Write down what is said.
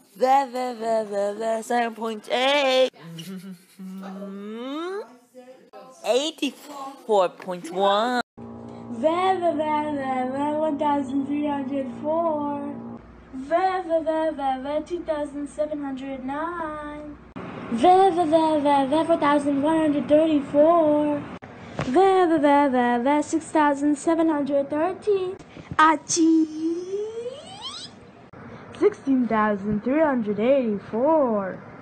7.8. 84.1. 1304. 2709. 4134. 6713. Achoo! 16,384.